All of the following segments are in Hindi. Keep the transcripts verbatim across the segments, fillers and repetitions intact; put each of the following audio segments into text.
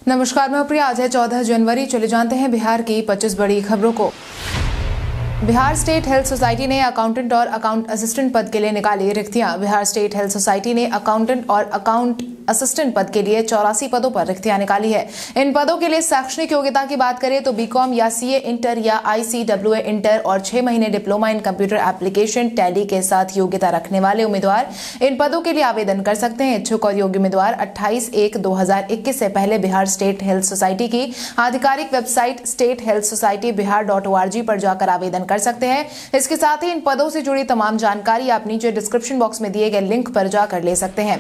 नमस्कार, मैं प्रिया। आज है चौदह जनवरी। चले जानते हैं बिहार की पच्चीस बड़ी खबरों को। बिहार स्टेट हेल्थ सोसाइटी ने अकाउंटेंट और अकाउंट असिस्टेंट पद के लिए निकाली रिक्तियां। बिहार स्टेट हेल्थ सोसाइटी ने अकाउंटेंट और अकाउंट असिस्टेंट पद के लिए चौरासी पदों पर रिक्तियां निकाली है। इन पदों के लिए शैक्षणिक योग्यता की बात करें तो बीकॉम या सीए इंटर या आईसीडब्ल्यूए इंटर और छह महीने diploma in computer application Tally के साथ योग्यता रखने वाले उम्मीदवार इन पदों के लिए आवेदन कर सकते हैं। इच्छुक और योग्य उम्मीदवार अट्ठाईस एक दो हजार इक्कीस से पहले बिहार स्टेट हेल्थ सोसाइटी की आधिकारिक website state health society Bihar dot O R G पर जाकर आवेदन कर सकते हैं। इसके साथ ही इन पदों से जुड़ी तमाम जानकारी आप नीचे डिस्क्रिप्शन बॉक्स में दिए गए लिंक पर जाकर ले सकते हैं।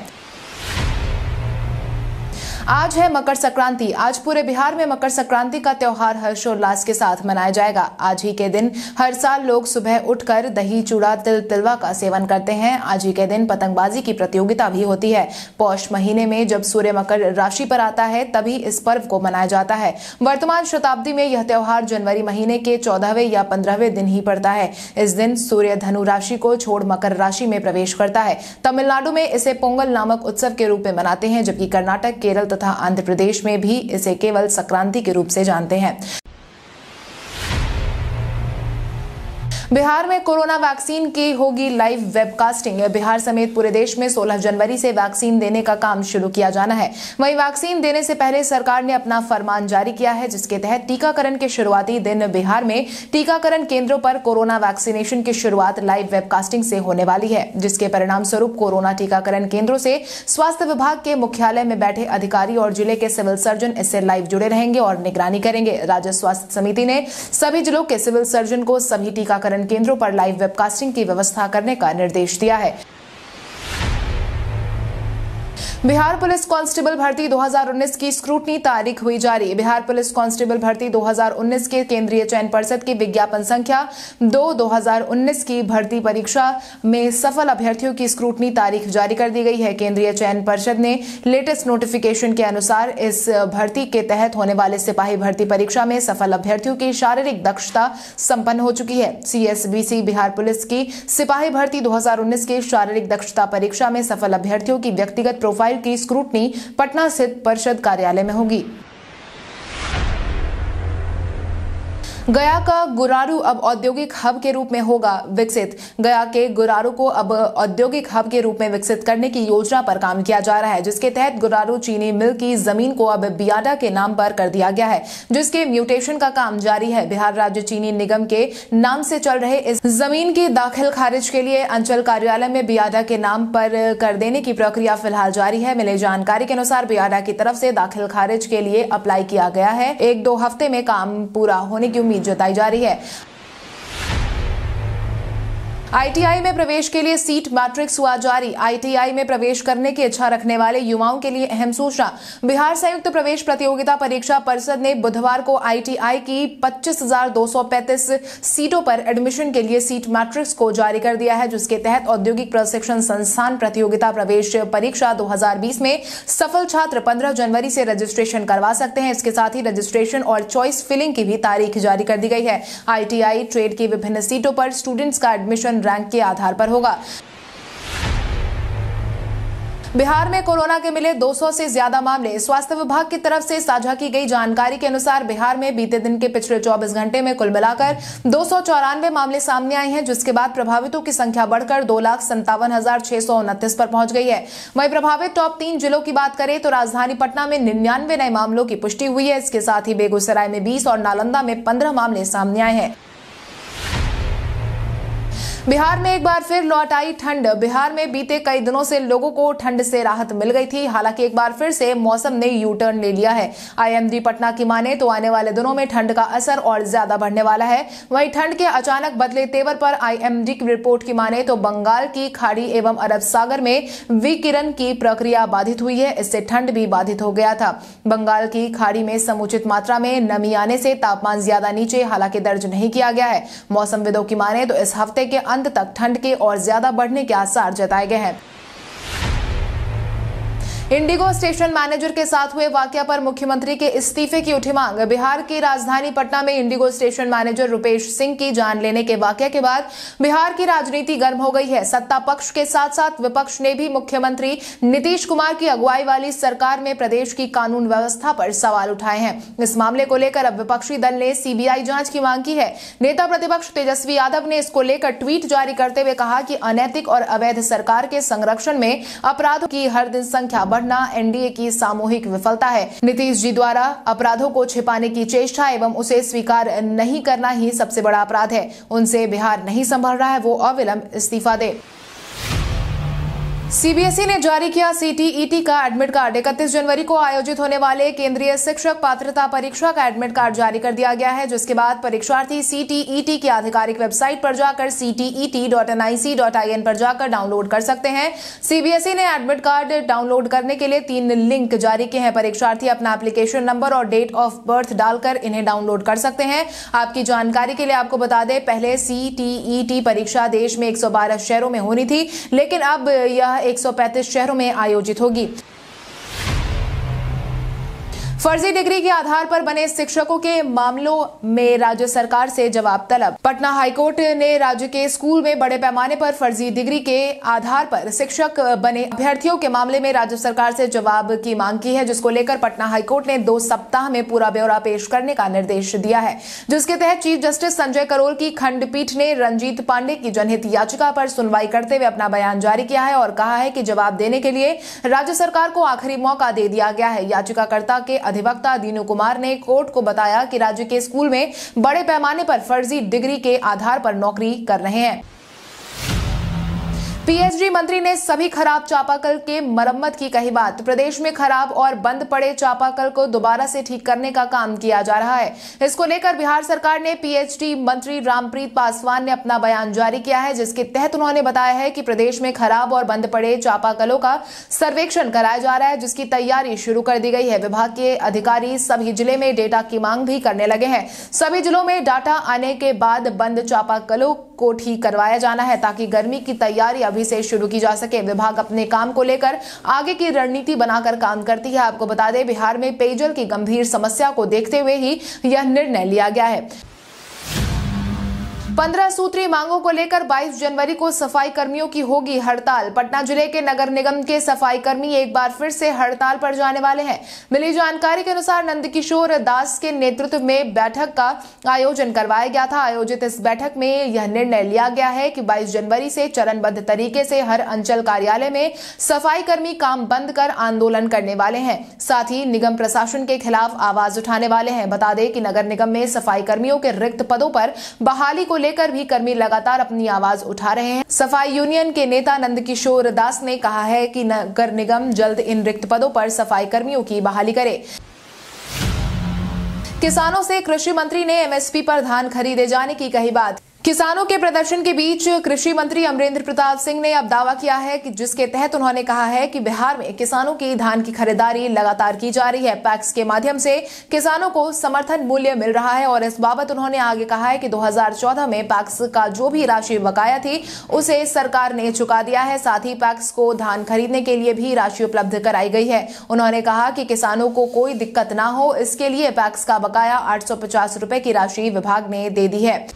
आज है मकर संक्रांति। आज पूरे बिहार में मकर संक्रांति का त्योहार हर्षोल्लास के साथ मनाया जाएगा। आज ही के दिन हर साल लोग सुबह उठकर दही चूड़ा तिल तिलवा का सेवन करते हैं। आज ही के दिन पतंगबाजी की प्रतियोगिता भी होती है। पौष महीने में जब सूर्य मकर राशि पर आता है तभी इस पर्व को मनाया जाता है। वर्तमान शताब्दी में यह त्योहार जनवरी महीने के चौदहवें या पंद्रहवें दिन ही पड़ता है। इस दिन सूर्य धनु राशि को छोड़ मकर राशि में प्रवेश करता है। तमिलनाडु में इसे पोंगल नामक उत्सव के रूप में मनाते हैं, जबकि कर्नाटक, केरल तथा आंध्र प्रदेश में भी इसे केवल संक्रांति के रूप से जानते हैं। बिहार में कोरोना वैक्सीन की होगी लाइव वेबकास्टिंग। बिहार समेत पूरे देश में सोलह जनवरी से वैक्सीन देने का काम शुरू किया जाना है। वहीं वैक्सीन देने से पहले सरकार ने अपना फरमान जारी किया है, जिसके तहत टीकाकरण के शुरुआती दिन बिहार में टीकाकरण केंद्रों पर कोरोना वैक्सीनेशन की शुरुआत लाइव वेबकास्टिंग से होने वाली है, जिसके परिणाम स्वरूप कोरोना टीकाकरण केंद्रों से स्वास्थ्य विभाग के मुख्यालय में बैठे अधिकारी और जिले के सिविल सर्जन इससे लाइव जुड़े रहेंगे और निगरानी करेंगे। राज्य स्वास्थ्य समिति ने सभी जिलों के सिविल सर्जन को सभी टीकाकरण केंद्रों पर लाइव वेबकास्टिंग की व्यवस्था करने का निर्देश दिया है। बिहार पुलिस कांस्टेबल भर्ती दो हज़ार उन्नीस की स्क्रूटनी तारीख हुई जारी। बिहार पुलिस कांस्टेबल भर्ती दो हज़ार उन्नीस के केंद्रीय चयन परिषद की विज्ञापन संख्या दो दो हजार उन्नीस की भर्ती परीक्षा में सफल अभ्यर्थियों की स्क्रूटनी तारीख जारी कर दी गई है। केंद्रीय चयन परिषद ने लेटेस्ट नोटिफिकेशन के अनुसार इस भर्ती के तहत होने वाले सिपाही भर्ती परीक्षा में सफल अभ्यर्थियों की शारीरिक दक्षता संपन्न हो चुकी है। C S B C Bihar police की सिपाही भर्ती दो हज़ार उन्नीस की शारीरिक दक्षता परीक्षा में सफल अभ्यर्थियों की व्यक्तिगत प्रोफाइल की स्क्रूटनी पटना स्थित परिषद कार्यालय में होगी। गया का गुरारू अब औद्योगिक हब के रूप में होगा विकसित। गया के गुरारू को अब औद्योगिक हब के रूप में विकसित करने की योजना पर काम किया जा रहा है, जिसके तहत गुरारू चीनी मिल की जमीन को अब बियाडा के नाम पर कर दिया गया है, जिसके म्यूटेशन का काम जारी है। बिहार राज्य चीनी निगम के नाम से चल रहे इस जमीन की दाखिल खारिज के लिए अंचल कार्यालय में बियाडा के नाम पर कर देने की प्रक्रिया फिलहाल जारी है। मिली जानकारी के अनुसार बियाडा की तरफ से दाखिल खारिज के लिए अप्लाई किया गया है। एक दो हफ्ते में काम पूरा होने की उम्मीद जताई जा रही है। आई टी आई में प्रवेश के लिए सीट मैट्रिक्स हुआ जारी। आई टी आई में प्रवेश करने की इच्छा रखने वाले युवाओं के लिए अहम सूचना। बिहार संयुक्त प्रवेश प्रतियोगिता परीक्षा परिषद ने बुधवार को आई टी आई की पच्चीस हजार दो सौ पैंतीस सीटों पर एडमिशन के लिए सीट मैट्रिक्स को जारी कर दिया है, जिसके तहत औद्योगिक प्रशिक्षण संस्थान प्रतियोगिता प्रवेश परीक्षा दो हज़ार बीस में सफल छात्र पंद्रह जनवरी से रजिस्ट्रेशन करवा सकते हैं। इसके साथ ही रजिस्ट्रेशन और चॉइस फिलिंग की भी तारीख जारी कर दी गई है। आई टी आई ट्रेड की विभिन्न सीटों पर स्टूडेंट्स का एडमिशन रैंक के आधार पर होगा। बिहार में कोरोना के मिले दो सौ से ज्यादा मामले। स्वास्थ्य विभाग की तरफ से साझा की गई जानकारी के अनुसार बिहार में बीते दिन के पिछले चौबीस घंटे में कुल मिलाकर दो सौ चौरानवे मामले सामने आए हैं, जिसके बाद प्रभावितों की संख्या बढ़कर दो लाख संतावन हजार छह सौ उनतीस पर पहुंच गई है। वहीं प्रभावित टॉप तीन जिलों की बात करें तो राजधानी पटना में निन्यानवे नए मामलों की पुष्टि हुई है। इसके साथ ही बेगूसराय में बीस और नालंदा में पंद्रह मामले सामने आए हैं। बिहार में एक बार फिर लौट आई ठंड। बिहार में बीते कई दिनों से लोगों को ठंड से राहत मिल गई थी। हालांकि एक बार फिर से मौसम ने यू टर्न ले लिया है। आई एम डी पटना की माने तो आने वाले दिनों में ठंड का असर और ज्यादा बढ़ने वाला है। वहीं ठंड के अचानक बदले तेवर पर आई एम डी की रिपोर्ट की माने तो बंगाल की खाड़ी एवं अरब सागर में विकिरण की प्रक्रिया बाधित हुई है। इससे ठंड भी बाधित हो गया था। बंगाल की खाड़ी में समुचित मात्रा में नमी आने से तापमान ज्यादा नीचे हालांकि दर्ज नहीं किया गया है। मौसमविदों की माने तो इस हफ्ते के अंत तक ठंड के और ज्यादा बढ़ने के आसार जताए गए हैं। इंडिगो स्टेशन मैनेजर के साथ हुए वाकया पर मुख्यमंत्री के इस्तीफे की उठी मांग। बिहार की राजधानी पटना में IndiGo station manager Rupesh Singh की जान लेने के वाकया के बाद बिहार की राजनीति गर्म हो गई है। सत्ता पक्ष के साथ साथ विपक्ष ने भी मुख्यमंत्री नीतीश कुमार की अगुवाई वाली सरकार में प्रदेश की कानून व्यवस्था पर सवाल उठाए हैं। इस मामले को लेकर अब विपक्षी दल ने सीबीआई जांच की मांग की है। नेता प्रतिपक्ष तेजस्वी यादव ने इसको लेकर ट्वीट जारी करते हुए कहा कि अनैतिक और अवैध सरकार के संरक्षण में अपराधों की हर दिन संख्या बढ़ना एनडीए की सामूहिक विफलता है। नीतीश जी द्वारा अपराधों को छिपाने की चेष्टा एवं उसे स्वीकार नहीं करना ही सबसे बड़ा अपराध है। उनसे बिहार नहीं संभल रहा है, वो अविलंब इस्तीफा दे। सीबीएसई ने जारी किया सीटीईटी का एडमिट कार्ड। इकतीस जनवरी को आयोजित होने वाले केंद्रीय शिक्षक पात्रता परीक्षा का एडमिट कार्ड जारी कर दिया गया है, जिसके बाद परीक्षार्थी सीटीईटी की आधिकारिक वेबसाइट पर जाकर C T E T dot N I C dot I N पर जाकर डाउनलोड कर सकते हैं। सीबीएसई ने एडमिट कार्ड डाउनलोड करने के लिए तीन लिंक जारी किए हैं। परीक्षार्थी अपना एप्लीकेशन नंबर और डेट ऑफ बर्थ डालकर इन्हें डाउनलोड कर सकते हैं। आपकी जानकारी के लिए आपको बता दें, पहले सीटीईटी परीक्षा देश में एक सौ बारह शहरों में होनी थी, लेकिन अब यह एक सौ पैंतीस शहरों में आयोजित होगी। फर्जी डिग्री के आधार पर बने शिक्षकों के मामलों में राज्य सरकार से जवाब तलब। पटना हाईकोर्ट ने राज्य के स्कूल में बड़े पैमाने पर फर्जी डिग्री के आधार पर शिक्षक बने अभ्यर्थियों के मामले में राज्य सरकार से जवाब की मांग की है, जिसको लेकर पटना हाईकोर्ट ने दो सप्ताह में पूरा ब्यौरा पेश करने का निर्देश दिया है, जिसके तहत चीफ जस्टिस संजय करोल की खंडपीठ ने रंजीत पांडे की जनहित याचिका पर सुनवाई करते हुए अपना बयान जारी किया है और कहा है कि जवाब देने के लिए राज्य सरकार को आखिरी मौका दे दिया गया है। याचिकाकर्ता के अधिवक्ता दीनू कुमार ने कोर्ट को बताया कि राज्य के स्कूल में बड़े पैमाने पर फर्जी डिग्री के आधार पर नौकरी कर रहे हैं। पीएचडी मंत्री ने सभी खराब चापाकल के मरम्मत की कही बात। प्रदेश में खराब और बंद पड़े चापाकल को दोबारा से ठीक करने का काम किया जा रहा है। इसको लेकर बिहार सरकार ने पीएचडी मंत्री रामप्रीत पासवान ने अपना बयान जारी किया है, जिसके तहत उन्होंने बताया है कि प्रदेश में खराब और बंद पड़े चापाकलों का सर्वेक्षण कराया जा रहा है, जिसकी तैयारी शुरू कर दी गई है। विभाग के अधिकारी सभी जिले में डेटा की मांग भी करने लगे हैं। सभी जिलों में डाटा आने के बाद बंद चापाकलों को ठीक करवाया जाना है, ताकि गर्मी की तैयारी अभी से शुरू की जा सके। विभाग अपने काम को लेकर आगे की रणनीति बनाकर काम करती है। आपको बता दें, बिहार में पेयजल की गंभीर समस्या को देखते हुए ही यह निर्णय लिया गया है। पंद्रह सूत्रीय मांगों को लेकर बाईस जनवरी को सफाई कर्मियों की होगी हड़ताल। पटना जिले के नगर निगम के सफाई कर्मी एक बार फिर से हड़ताल पर जाने वाले हैं। मिली जानकारी के अनुसार नंदकिशोर दास के नेतृत्व में बैठक का आयोजन करवाया गया था। आयोजित इस बैठक में यह निर्णय लिया गया है कि बाईस जनवरी से चरणबद्ध तरीके से हर अंचल कार्यालय में सफाई कर्मी काम बंद कर आंदोलन करने वाले हैं। साथ ही निगम प्रशासन के खिलाफ आवाज उठाने वाले हैं। बता दें कि नगर निगम में सफाई कर्मियों के रिक्त पदों पर बहाली को लेकर भी कर्मी लगातार अपनी आवाज उठा रहे हैं। सफाई यूनियन के नेता नंदकिशोर दास ने कहा है कि नगर निगम जल्द इन रिक्त पदों पर सफाई कर्मियों की बहाली करे। किसानों से कृषि मंत्री ने एमएसपी पर धान खरीदे जाने की कही बात। किसानों के प्रदर्शन के बीच कृषि मंत्री अमरेंद्र प्रताप सिंह ने अब दावा किया है कि जिसके तहत उन्होंने कहा है कि बिहार में किसानों की धान की खरीदारी लगातार की जा रही है। पैक्स के माध्यम से किसानों को समर्थन मूल्य मिल रहा है और इस बाबत उन्होंने आगे कहा है कि दो हज़ार चौदह में पैक्स का जो भी राशि बकाया थी उसे सरकार ने चुका दिया है। साथ ही पैक्स को धान खरीदने के लिए भी राशि उपलब्ध कराई गई है। उन्होंने कहा कि किसानों को कोई दिक्कत ना हो, इसके लिए पैक्स का बकाया आठ सौ पचास रुपए की राशि विभाग ने दे दी है।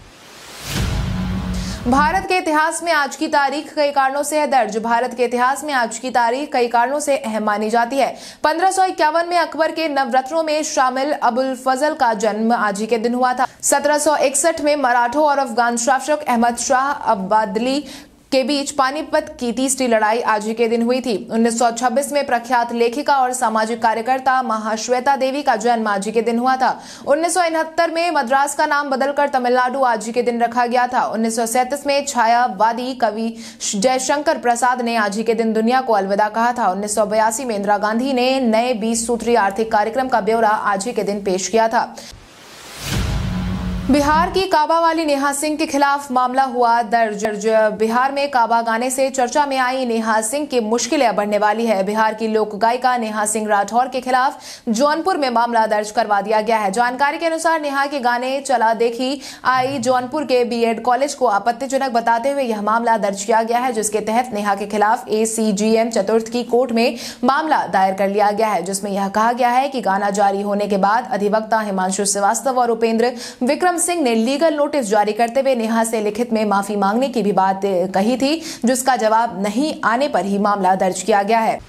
भारत के इतिहास में आज की तारीख कई कारणों से है दर्ज। भारत के इतिहास में आज की तारीख कई कारणों से अहम मानी जाती है। पंद्रह सौ इक्यावन में अकबर के नवरत्नों में शामिल अबुल फजल का जन्म आज ही के दिन हुआ था। सत्रह सौ इकसठ में मराठों और अफगान शासक अहमद शाह अब्बादली के बीच पानीपत की तीसरी लड़ाई आज ही के दिन हुई थी। उन्नीस सौ छब्बीस में प्रख्यात लेखिका और सामाजिक कार्यकर्ता महाश्वेता देवी का जन्म आज ही के दिन हुआ था। उन्नीस सौ उनहत्तर में मद्रास का नाम बदलकर तमिलनाडु आज ही के दिन रखा गया था। उन्नीस सौ सैंतीस में छायावादी कवि जयशंकर प्रसाद ने आज ही के दिन दुनिया को अलविदा कहा था। उन्नीस सौ बयासी में इंदिरा गांधी ने नए बीस सूत्रीय आर्थिक कार्यक्रम का ब्यौरा आज ही के दिन पेश किया था। बिहार की काबा वाली नेहा सिंह के खिलाफ मामला हुआ दर्ज। बिहार में काबा गाने से चर्चा में आई नेहा सिंह की मुश्किलें बढ़ने वाली है। बिहार की लोक गायिका नेहा सिंह राठौर के खिलाफ जौनपुर में मामला दर्ज करवा दिया गया है। जानकारी के अनुसार नेहा के गाने चला देखी आई जौनपुर के बीएड कॉलेज को आपत्तिजनक बताते हुए यह मामला दर्ज किया गया है, जिसके तहत नेहा के खिलाफ एसीजीएम चतुर्थ की कोर्ट में मामला दायर कर लिया गया है, जिसमें यह कहा गया है कि गाना जारी होने के बाद अधिवक्ता हिमांशु श्रीवास्तव और उपेंद्र विक्रम सिंह ने लीगल नोटिस जारी करते हुए नेहा से लिखित में माफी मांगने की भी बात कही थी, जिसका जवाब नहीं आने पर ही मामला दर्ज किया गया है।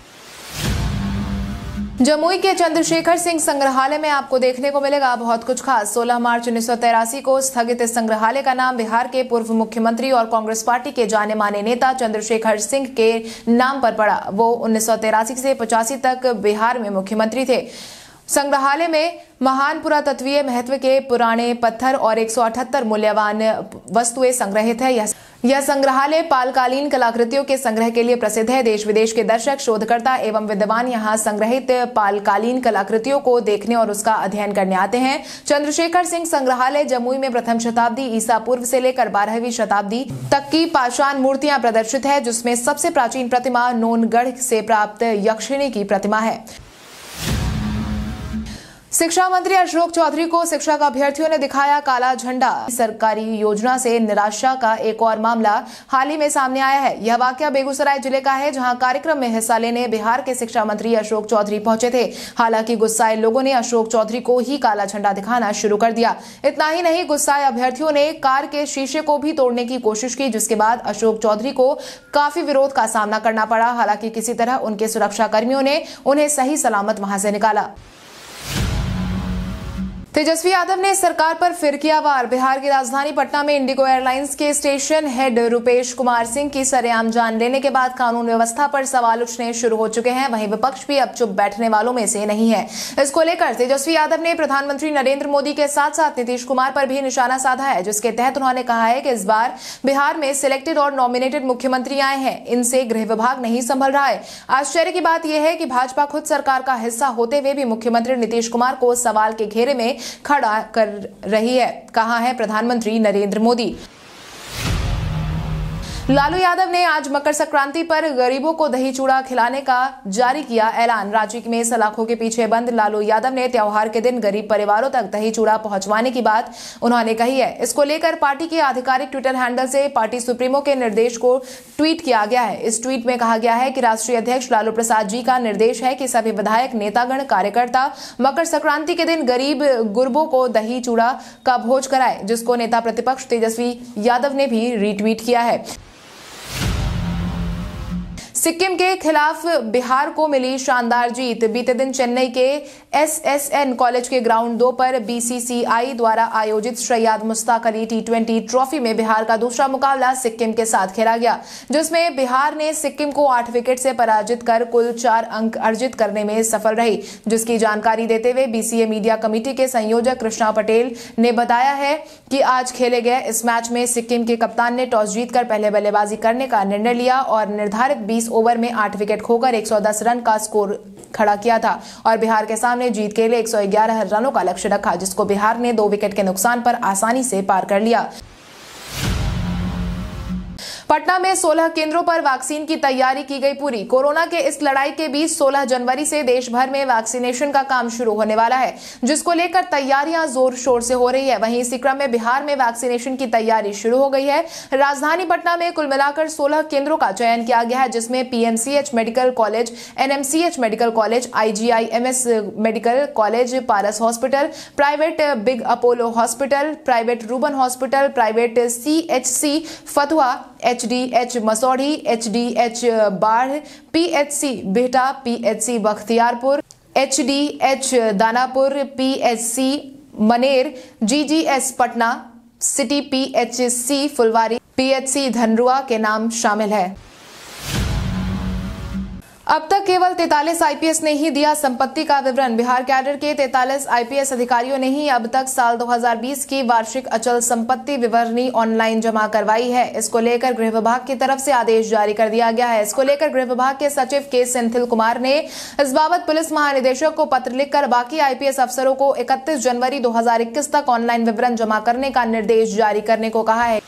जमुई के चंद्रशेखर सिंह संग्रहालय में आपको देखने को मिलेगा बहुत कुछ खास। सोलह मार्च उन्नीस सौ तिरासी को स्थगित इस संग्रहालय का नाम बिहार के पूर्व मुख्यमंत्री और कांग्रेस पार्टी के जाने माने नेता चंद्रशेखर सिंह के नाम पर पड़ा। वो उन्नीस सौ तिरासी से पचासी तक बिहार में मुख्यमंत्री थे। संग्रहालय में महान पुरातत्वीय महत्व के पुराने पत्थर और एक सौ अठहत्तर मूल्यवान वस्तुएं संग्रहित है। यह संग्रहालय पालकालीन कलाकृतियों के संग्रह के लिए प्रसिद्ध है। देश विदेश के दर्शक, शोधकर्ता एवं विद्वान यहां संग्रहित पालकालीन कलाकृतियों को देखने और उसका अध्ययन करने आते हैं। चंद्रशेखर सिंह संग्रहालय जमुई में प्रथम शताब्दी ईसा पूर्व से लेकर बारहवीं शताब्दी तक की पाषाण मूर्तियां प्रदर्शित है, जिसमें सबसे प्राचीन प्रतिमा नोनगढ़ से प्राप्त यक्षिणी की प्रतिमा है। शिक्षा मंत्री अशोक चौधरी को शिक्षक अभ्यर्थियों ने दिखाया काला झंडा। सरकारी योजना से निराशा का एक और मामला हाल ही में सामने आया है। यह वाकया बेगूसराय जिले का है, जहां कार्यक्रम में हिस्सा लेने बिहार के शिक्षा मंत्री अशोक चौधरी पहुंचे थे। हालांकि गुस्साए लोगों ने अशोक चौधरी को ही काला झंडा दिखाना शुरू कर दिया। इतना ही नहीं, गुस्साए अभ्यर्थियों ने कार के शीशे को भी तोड़ने की कोशिश की, जिसके बाद अशोक चौधरी को काफी विरोध का सामना करना पड़ा। हालांकि किसी तरह उनके सुरक्षा कर्मियों ने उन्हें सही सलामत वहां से निकाला। तेजस्वी यादव ने सरकार पर फिर किया वार। बिहार की राजधानी पटना में इंडिगो एयरलाइंस के स्टेशन हेड रुपेश कुमार सिंह की सरेआम जान लेने के बाद कानून व्यवस्था पर सवाल उठने शुरू हो चुके हैं। वहीं विपक्ष भी अब चुप बैठने वालों में से नहीं है। इसको लेकर तेजस्वी यादव ने प्रधानमंत्री नरेंद्र मोदी के साथ साथ नीतीश कुमार पर भी निशाना साधा है, जिसके तहत उन्होंने कहा है कि इस बार बिहार में सिलेक्टेड और नॉमिनेटेड मुख्यमंत्री आए हैं, इनसे गृह विभाग नहीं संभल रहा है। आश्चर्य की बात यह है कि भाजपा खुद सरकार का हिस्सा होते हुए भी मुख्यमंत्री नीतीश कुमार को सवाल के घेरे में खड़ा कर रही है। कहां है प्रधानमंत्री नरेंद्र मोदी? लालू यादव ने आज मकर संक्रांति पर गरीबों को दही चूड़ा खिलाने का जारी किया ऐलान। रांची में सलाखों के पीछे बंद लालू यादव ने त्योहार के दिन गरीब परिवारों तक दही चूड़ा पहुंचवाने की बात उन्होंने कही है। इसको लेकर पार्टी के आधिकारिक ट्विटर हैंडल से पार्टी सुप्रीमो के निर्देश को ट्वीट किया गया है। इस ट्वीट में कहा गया है कि राष्ट्रीय अध्यक्ष लालू प्रसाद जी का निर्देश है कि सभी विधायक, नेतागण, कार्यकर्ता मकर संक्रांति के दिन गरीब गुरबों को दही चूड़ा का भोज कराए, जिसको नेता प्रतिपक्ष तेजस्वी यादव ने भी रीट्वीट किया है। सिक्किम के खिलाफ बिहार को मिली शानदार जीत। बीते दिन चेन्नई के एसएसएन कॉलेज के ग्राउंड दो पर बीसीसीआई द्वारा आयोजित Syed Mushtaq Ali T twenty trophy में बिहार का दूसरा मुकाबला सिक्किम के साथ खेला गया, जिसमें बिहार ने सिक्किम को आठ विकेट से पराजित कर कुल चार अंक अर्जित करने में सफल रही। जिसकी जानकारी देते हुए बीसीए मीडिया कमेटी के संयोजक कृष्णा पटेल ने बताया है कि आज खेले गए इस मैच में सिक्किम के कप्तान ने टॉस जीतकर पहले बल्लेबाजी करने का निर्णय लिया और निर्धारित बीस ओवर में आठ विकेट खोकर एक सौ दस रन का स्कोर खड़ा किया था और बिहार के सामने जीत के लिए एक सौ ग्यारह रनों का लक्ष्य रखा, जिसको बिहार ने दो विकेट के नुकसान पर आसानी से पार कर लिया। पटना में सोलह केंद्रों पर वैक्सीन की तैयारी की गई पूरी। कोरोना के इस लड़ाई के बीच सोलह जनवरी से देश भर में वैक्सीनेशन का काम शुरू होने वाला है, जिसको लेकर तैयारियां जोर शोर से हो रही है। वहीं इसी क्रम में बिहार में वैक्सीनेशन की तैयारी शुरू हो गई है। राजधानी पटना में कुल मिलाकर सोलह केंद्रों का चयन किया गया है, जिसमें PMCH medical college, NMCH medical college, IGIMS medical college, Paras hospital, private big Apollo hospital, private Ruban hospital, private CHC Fatuha, HDH Masaurhi, HDH Barh, PHC Bihta, PHC Bakhtiyarpur, HDH Danapur, PHC Maner, GGS Patna city, PHC Phulwari, PHC Dhanarua के नाम शामिल है। अब तक केवल तैंतालीस आईपीएस ने ही दिया संपत्ति का विवरण। बिहार कैडर के तैंतालीस आईपीएस अधिकारियों ने ही अब तक साल दो हज़ार बीस की वार्षिक अचल संपत्ति विवरणी ऑनलाइन जमा करवाई है। इसको लेकर गृह विभाग की तरफ से आदेश जारी कर दिया गया है। इसको लेकर गृह विभाग के सचिव के सेंथिल कुमार ने इस बाबत पुलिस महानिदेशक को पत्र लिखकर बाकी आईपीएस अफसरों को इकतीस जनवरी दो हजार इक्कीस तक ऑनलाइन विवरण जमा करने का निर्देश जारी करने को कहा है।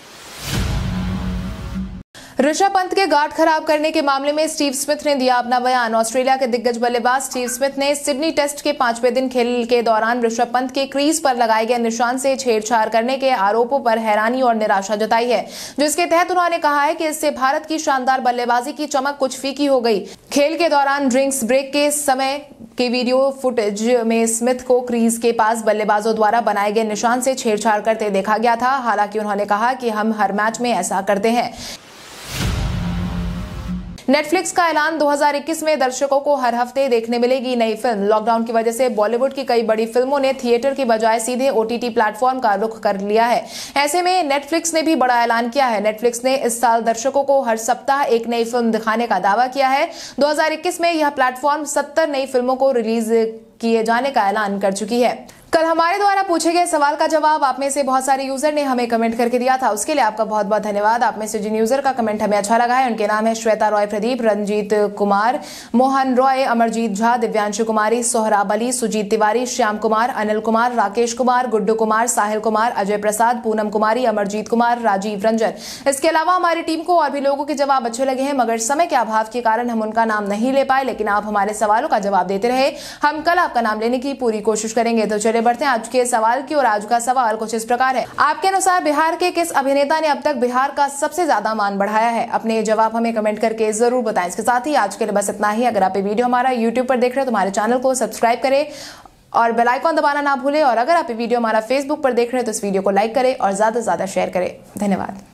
ऋषभ पंत के गार्ड खराब करने के मामले में स्टीव स्मिथ ने दिया अपना बयान। ऑस्ट्रेलिया के दिग्गज बल्लेबाज स्टीव स्मिथ ने सिडनी टेस्ट के पांचवें दिन खेल के दौरान ऋषभ पंत के क्रीज पर लगाए गए निशान से छेड़छाड़ करने के आरोपों पर हैरानी और निराशा जताई है, जिसके तहत उन्होंने कहा है कि इससे भारत की शानदार बल्लेबाजी की चमक कुछ फीकी हो गई। खेल के दौरान ड्रिंक्स ब्रेक के समय के वीडियो फुटेज में स्मिथ को क्रीज के पास बल्लेबाजों द्वारा बनाए गए निशान से छेड़छाड़ करते देखा गया था। हालांकि उन्होंने कहा कि हम हर मैच में ऐसा करते हैं। नेटफ्लिक्स का ऐलान दो हज़ार इक्कीस में दर्शकों को हर हफ्ते देखने मिलेगी नई फिल्म। लॉकडाउन की वजह से बॉलीवुड की कई बड़ी फिल्मों ने थिएटर की बजाय सीधे ओटीटी प्लेटफॉर्म का रुख कर लिया है। ऐसे में नेटफ्लिक्स ने भी बड़ा ऐलान किया है। नेटफ्लिक्स ने इस साल दर्शकों को हर सप्ताह एक नई फिल्म दिखाने का दावा किया है। दो हज़ार इक्कीस में यह प्लेटफॉर्म सत्तर नई फिल्मों को रिलीज किए जाने का ऐलान कर चुकी है। कल हमारे द्वारा पूछे गए सवाल का जवाब आप में से बहुत सारे यूजर ने हमें कमेंट करके दिया था। उसके लिए आपका बहुत बहुत धन्यवाद। आप में से जिन यूजर का कमेंट हमें अच्छा लगा है उनके नाम है श्वेता रॉय, प्रदीप, रंजीत कुमार, मोहन रॉय, अमरजीत झा, दिव्यांशु कुमारी, सोहराब अली, सुजीत तिवारी, श्याम कुमार, अनिल कुमार, राकेश कुमार, गुड्डू कुमार, साहिल कुमार, अजय प्रसाद, पूनम कुमारी, अमरजीत कुमार, राजीव रंजन। इसके अलावा हमारी टीम को और भी लोगों के जवाब अच्छे लगे हैं, मगर समय के अभाव के कारण हम उनका नाम नहीं ले पाए। लेकिन आप हमारे सवालों का जवाब देते रहे। हम कल आपका नाम लेने की पूरी कोशिश करेंगे। तो चले बढ़ते हैं आज के सवाल की और आज का सवाल कुछ इस प्रकार है। आपके अनुसार बिहार के किस अभिनेता ने अब तक बिहार का सबसे ज्यादा मान बढ़ाया है? अपने जवाब हमें कमेंट करके जरूर बताएं। इसके साथ ही आज के लिए बस इतना ही। अगर आप ये वीडियो हमारा यूट्यूब पर देख रहे हैं तो हमारे चैनल को सब्सक्राइब करें और बेल आइकॉन दबाना ना भूलें। और अगर आप ये वीडियो हमारा फेसबुक पर देख रहे हैं तो इस वीडियो को लाइक करें और ज्यादा से ज्यादा शेयर करें। धन्यवाद।